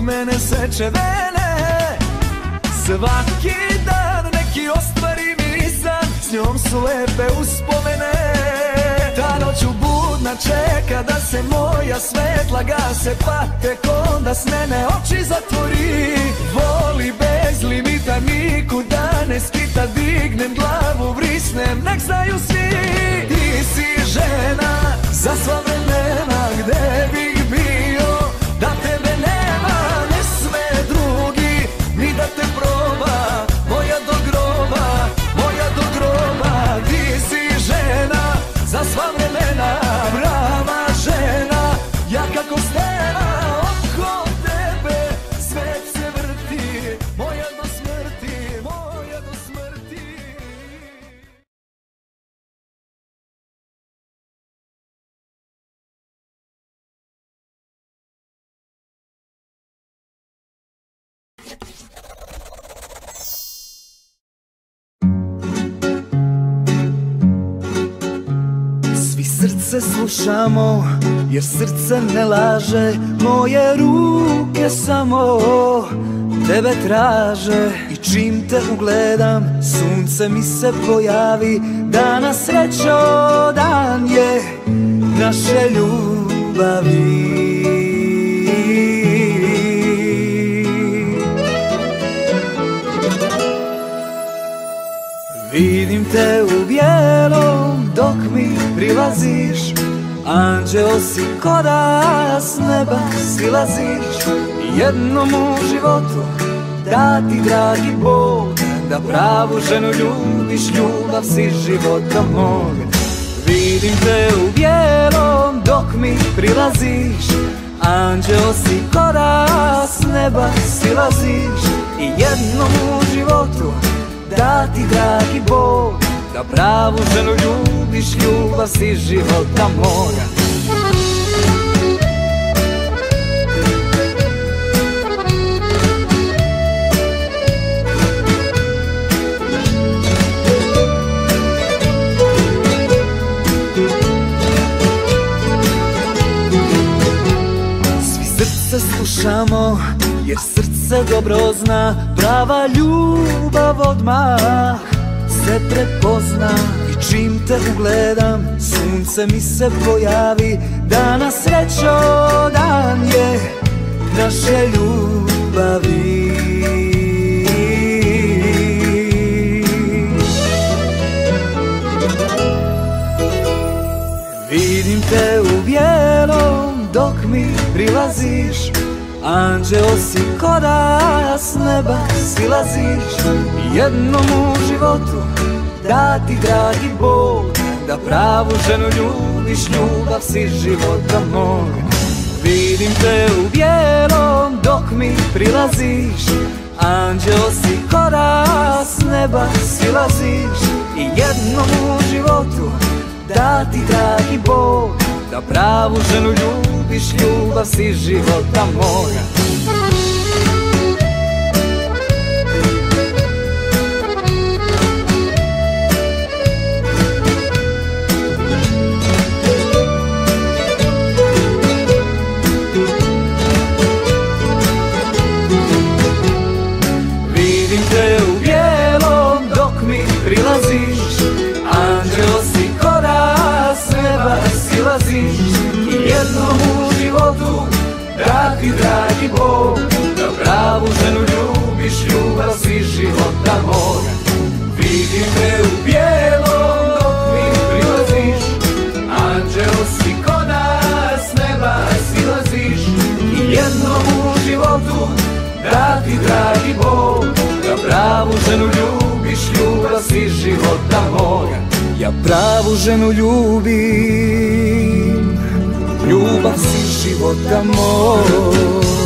mene seče vene. Svaki dan neki ostvari mi san, s njom su lepe uspomene. Ta noć budna čeka da se moja svetla gase, pa tek onda s mene oči zatvori. Voli bez limita, nikuda ne skita, dignem glavu, vrisnem, nek znaju svi. Ti si žena za sva vremena, gde bih bio da tebe nema. Ne sme drugi ni da te proba, moja do groba, moja do groba. Ti si žena za sva vremena, brava žena, ja kako stena. Oko tebe svet se vrti, moja do smrti, moja do smrti. Srce slušamo, jer srce ne laže. Moje ruke samo tebe traže. I čim te ugledam, sunce mi se pojavi. Danas srećo dan je naše ljubavi. Vidim te u bijelom dok mi prilaziš, anđeo si ko da s neba silaziš. Jednom u životu da ti dragi Bog, da pravu ženu ljubiš, ljubav si života mog. Vidim te u bijelom dok mi prilaziš, anđeo si ko da s neba silaziš. I jednom u životu da ti dragi Bog, da pravu ženu ljubiš, ljubav si života moga. Svi srce slušamo, jer srce dobro zna. Prava ljubav odmah se prepozna. I čim te ugledam, sunce mi se pojavi. Danas srećo dan je naše ljubavi. Vidim te u bijelom dok mi prilaziš, anđeo si ko da s neba silaziš. Jednom u životu da ti dragi Bog, da pravu ženu ljubiš, ljubav si života mog. Vidim te u bijelom dok mi prilaziš, anđeo si ko da s neba silaziš. I jednom u životu da ti dragi Bog, da pravu ženu ljubiš, ljubav si života moga. Vidim te u bijelom dok mi prilaziš, anđeo si ko da s neba silaziš. I jednom u životu da ti dragi Bog, da pravu ženu ljubiš, ljubav si života moga. Vidim te u bijelom dok mi prilaziš, anđeo si ko da s neba silaziš. I jednom u životu da ti dragi Bog, da pravu ženu ljubiš, ljubav si života moga. Ja pravu ženu ljubim, ljubav si života moga.